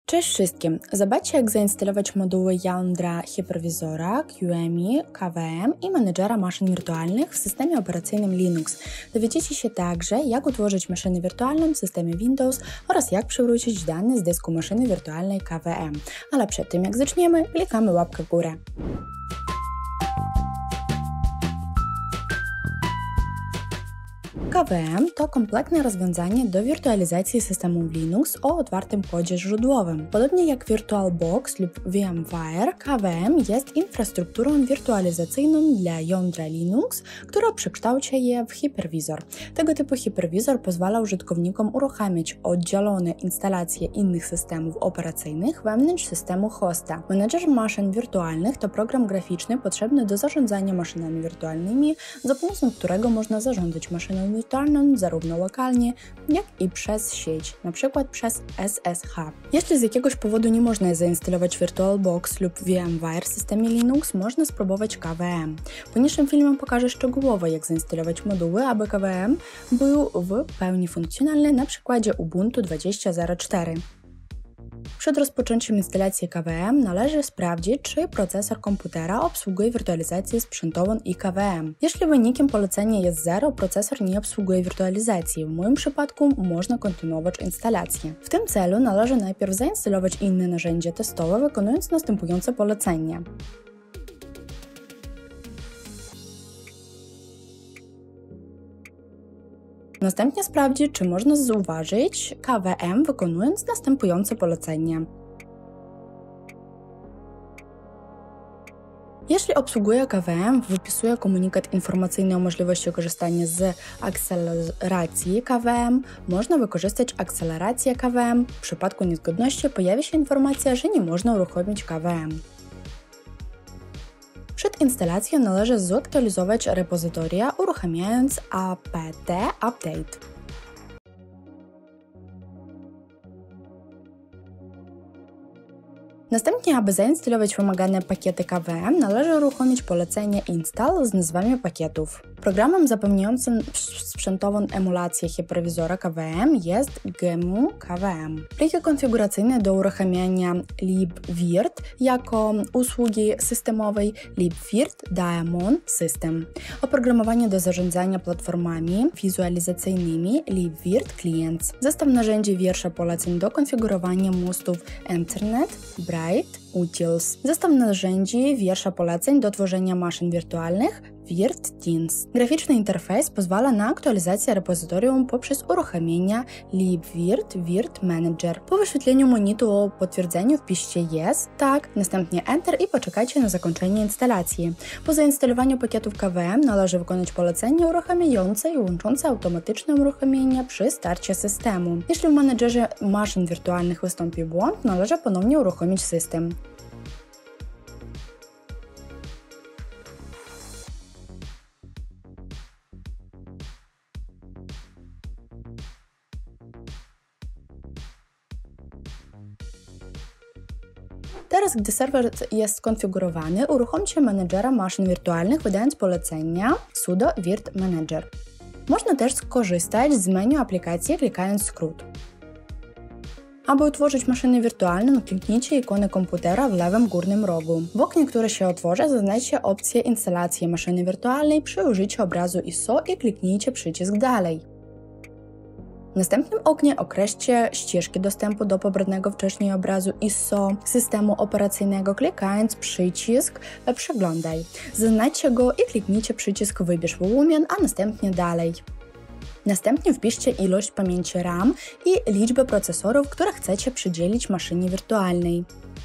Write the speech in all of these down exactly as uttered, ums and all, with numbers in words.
Cześć wszystkim! Zobaczcie, jak zainstalować moduły jądra hiperwizora, Q M I, K W M i menedżera maszyn wirtualnych w systemie operacyjnym Linux. Dowiecie się także, jak utworzyć maszynę wirtualną w systemie Windows oraz jak przywrócić dane z dysku maszyny wirtualnej K W M. Ale przed tym, jak zaczniemy, klikamy łapkę w górę. K W M to kompletne rozwiązanie do wirtualizacji systemu Linux o otwartym kodzie źródłowym. Podobnie jak VirtualBox lub VMware, K W M jest infrastrukturą wirtualizacyjną dla jądra Linux, która przekształcia je w hiperwizor. Tego typu hiperwizor pozwala użytkownikom uruchamiać oddzielone instalacje innych systemów operacyjnych wewnątrz systemu hosta. Menedżer maszyn wirtualnych to program graficzny potrzebny do zarządzania maszynami wirtualnymi, za pomocą którego można zarządzać maszyną wirtualną zarówno lokalnie, jak i przez sieć, np. przez S S H. Jeśli z jakiegoś powodu nie można zainstalować VirtualBox lub VMware w systemie Linux, można spróbować K W M. W niniejszym filmie pokażę szczegółowo, jak zainstalować moduły, aby K W M był w pełni funkcjonalny na przykładzie Ubuntu dwadzieścia zero cztery. Przed rozpoczęciem instalacji K W M należy sprawdzić, czy procesor komputera obsługuje wirtualizację sprzętową i K W M. Jeśli wynikiem polecenia jest zero, procesor nie obsługuje wirtualizacji. W moim przypadku można kontynuować instalację. W tym celu należy najpierw zainstalować inne narzędzie testowe, wykonując następujące polecenie. Następnie sprawdzić, czy można zauważyć K W M, wykonując następujące polecenie. Jeśli obsługuje K W M, wypisuje komunikat informacyjny o możliwości korzystania z akceleracji K W M, można wykorzystać akcelerację K W M. W przypadku niezgodności pojawi się informacja, że nie można uruchomić K W M. Przed instalacją należy zaktualizować repozytoria, uruchamiając apt update. Następnie, aby zainstalować wymagane pakiety K W M, należy uruchomić polecenie install z nazwami pakietów. Programem zapewniającym sprzętową emulację hiperwizora K W M jest G M U K W M. Pliki konfiguracyjne do uruchamiania libvirt jako usługi systemowej libvirt daemon system. Oprogramowanie do zarządzania platformami wizualizacyjnymi libvirt clients. Zestaw narzędzi wiersza poleceń do konfigurowania mostów Ethernet, Bright, Utils. Zestaw narzędzi wiersza poleceń do tworzenia maszyn wirtualnych VirtTeams. Graficzny interfejs pozwala na aktualizację repozytorium poprzez uruchomienie libvirt virt manager. Po wyświetleniu monitu o potwierdzeniu wpiszcie yes, tak, następnie enter i poczekajcie na zakończenie instalacji. Po zainstalowaniu pakietów K W M należy wykonać polecenie uruchamiające i łączące automatyczne uruchomienie przy starcie systemu. Jeśli w menedżerze maszyn wirtualnych wystąpi błąd, należy ponownie uruchomić system. Teraz, gdy serwer jest skonfigurowany, uruchomcie menedżera maszyn wirtualnych, wydając polecenia sudo virt manager. Można też skorzystać z menu aplikacji, klikając skrót. Aby utworzyć maszynę wirtualną, kliknijcie ikonę komputera w lewym górnym rogu. W oknie, które się otworzy, zaznaczcie opcję instalacji maszyny wirtualnej przy użyciu obrazu I S O i kliknijcie przycisk Dalej. W następnym oknie określcie ścieżki dostępu do pobranego wcześniej obrazu I S O systemu operacyjnego, klikając przycisk Przeglądaj. Zaznaczcie go i kliknijcie przycisk Wybierz wolumen, a następnie Dalej. Następnie wpiszcie ilość pamięci RAM i liczbę procesorów, które chcecie przydzielić maszynie wirtualnej.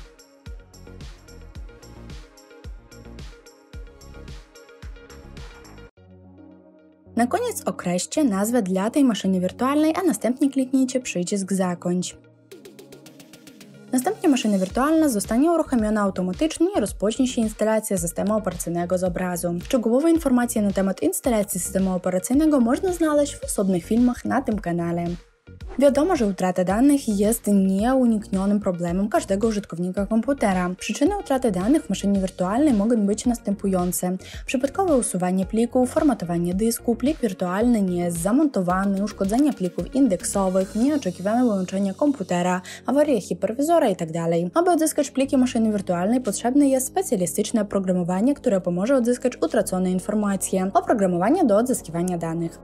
Na koniec określcie nazwę dla tej maszyny wirtualnej, a następnie kliknijcie przycisk Zakończ. Następnie maszyna wirtualna zostanie uruchomiona automatycznie i rozpocznie się instalacja systemu operacyjnego z obrazu. Szczegółowe informacje na temat instalacji systemu operacyjnego można znaleźć w osobnych filmach na tym kanale. Wiadomo, że utrata danych jest nieuniknionym problemem każdego użytkownika komputera. Przyczyny utraty danych w maszynie wirtualnej mogą być następujące. Przypadkowe usuwanie plików, formatowanie dysku, plik wirtualny nie jest zamontowany, uszkodzenie plików indeksowych, nieoczekiwane wyłączenie komputera, awaria hiperwizora itd. Aby odzyskać pliki maszyny wirtualnej potrzebne jest specjalistyczne oprogramowanie, które pomoże odzyskać utracone informacje. Oprogramowanie do odzyskiwania danych.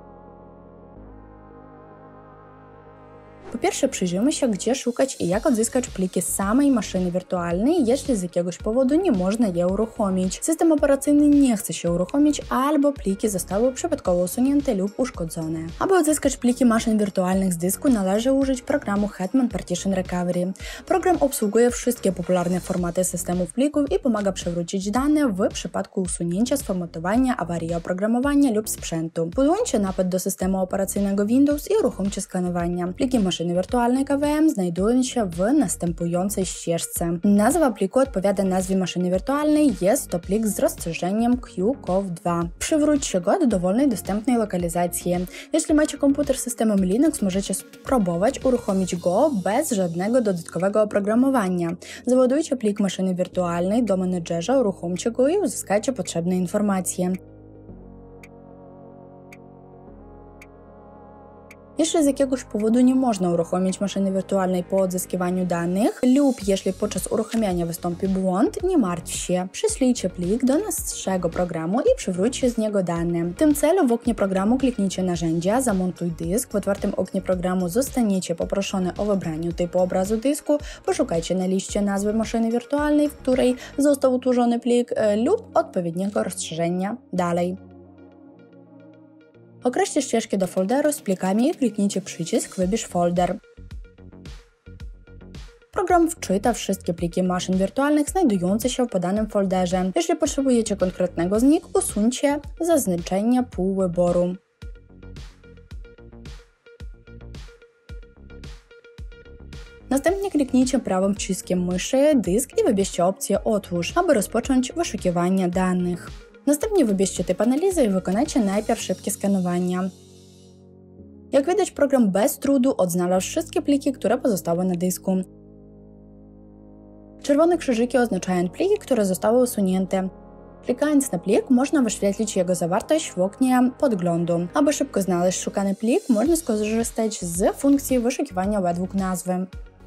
Po pierwsze, przyjrzyjmy się, gdzie szukać i jak odzyskać pliki z samej maszyny wirtualnej, jeśli z jakiegoś powodu nie można je uruchomić. System operacyjny nie chce się uruchomić, albo pliki zostały przypadkowo usunięte lub uszkodzone. Aby odzyskać pliki maszyn wirtualnych z dysku, należy użyć programu Hetman Partition Recovery. Program obsługuje wszystkie popularne formaty systemów plików i pomaga przywrócić dane w przypadku usunięcia, sformatowania, awarii oprogramowania lub sprzętu. Podłączcie napęd do systemu operacyjnego Windows i uruchomcie skanowania. Pliki maszyny wirtualnej K W M znajdują się w następującej ścieżce. Nazwa pliku odpowiada nazwie maszyny wirtualnej, jest to plik z rozszerzeniem Q C O W dwa. Przywróćcie go do dowolnej dostępnej lokalizacji. Jeśli macie komputer z systemem Linux, możecie spróbować uruchomić go bez żadnego dodatkowego oprogramowania. Załadujcie plik maszyny wirtualnej do menedżera, uruchomcie go i uzyskacie potrzebne informacje. Jeśli z jakiegoś powodu nie można uruchomić maszyny wirtualnej po odzyskiwaniu danych lub jeśli podczas uruchamiania wystąpi błąd, nie martw się. Przyślijcie plik do naszego programu i przywróćcie z niego dane. W tym celu w oknie programu kliknijcie narzędzia, zamontuj dysk. W otwartym oknie programu zostaniecie poproszone o wybranie typu obrazu dysku, poszukajcie na liście nazwy maszyny wirtualnej, w której został utworzony plik lub odpowiedniego rozszerzenia dalej. Określcie ścieżkę do folderu z plikami i kliknijcie przycisk Wybierz folder. Program wczyta wszystkie pliki maszyn wirtualnych znajdujące się w podanym folderze. Jeśli potrzebujecie konkretnego z nich, usuńcie zaznaczenie pół wyboru. Następnie kliknijcie prawym przyciskiem myszy dysk i wybierzcie opcję Otwórz, aby rozpocząć wyszukiwanie danych. Następnie wybierzcie typ analizy i wykonajcie najpierw szybkie skanowania. Jak widać, program bez trudu odnalazł wszystkie pliki, które pozostały na dysku. Czerwone krzyżyki oznaczają pliki, które zostały usunięte. Klikając na plik, można wyświetlić jego zawartość w oknie podglądu. Aby szybko znaleźć szukany plik, można skorzystać z funkcji wyszukiwania według nazwy.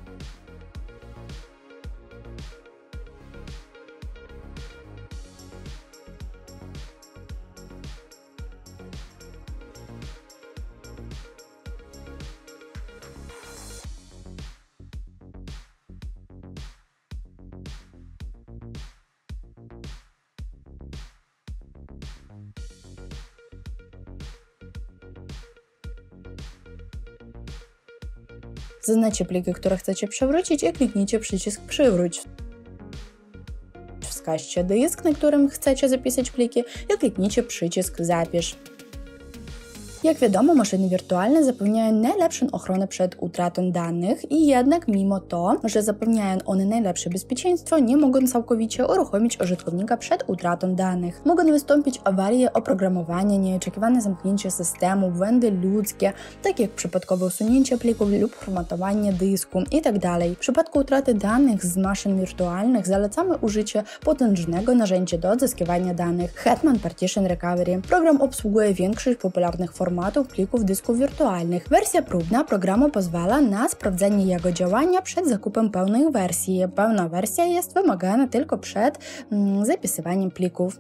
Zaznaczcie pliki, które chcecie przywrócić i kliknijcie przycisk Przywróć. Wskażcie dysk, na którym chcecie zapisać pliki i kliknijcie przycisk Zapisz. Jak wiadomo, maszyny wirtualne zapewniają najlepszą ochronę przed utratą danych i jednak mimo to, że zapewniają one najlepsze bezpieczeństwo, nie mogą całkowicie uruchomić użytkownika przed utratą danych. Mogą wystąpić awarie oprogramowania, nieoczekiwane zamknięcie systemu, błędy ludzkie, takie jak przypadkowe usunięcie plików lub formatowanie dysku itd. W przypadku utraty danych z maszyn wirtualnych zalecamy użycie potężnego narzędzia do odzyskiwania danych Hetman Partition Recovery. Program obsługuje większość popularnych formatów plików dysków wirtualnych. Wersja próbna programu pozwala na sprawdzenie jego działania przed zakupem pełnej wersji. Pełna wersja jest wymagana tylko przed mm, zapisywaniem plików.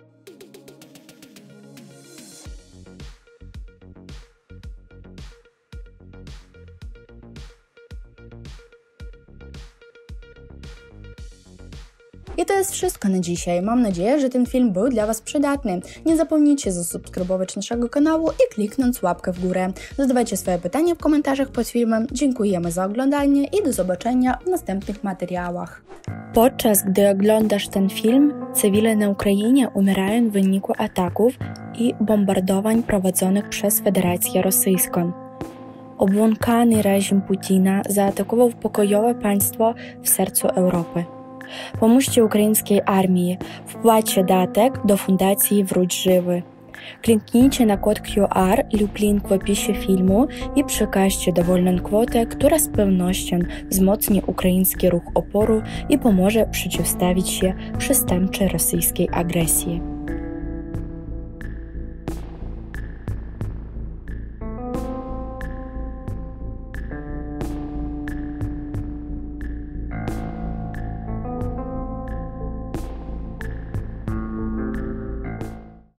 I to jest wszystko na dzisiaj. Mam nadzieję, że ten film był dla Was przydatny. Nie zapomnijcie zasubskrybować naszego kanału i kliknąć łapkę w górę. Zadawajcie swoje pytania w komentarzach pod filmem. Dziękujemy za oglądanie i do zobaczenia w następnych materiałach. Podczas gdy oglądasz ten film, cywile na Ukrainie umierają w wyniku ataków i bombardowań prowadzonych przez Federację Rosyjską. Obłąkany reżim Putina zaatakował pokojowe państwo w sercu Europy. Pomóżcie ukraińskiej armii, wpłaćcie datek do fundacji Wróć Żywy. Kliknijcie na kod Q R lub link w opisie filmu i przekażcie dowolną kwotę, która z pewnością wzmocni ukraiński ruch oporu i pomoże przeciwstawić się przestępczej rosyjskiej agresji.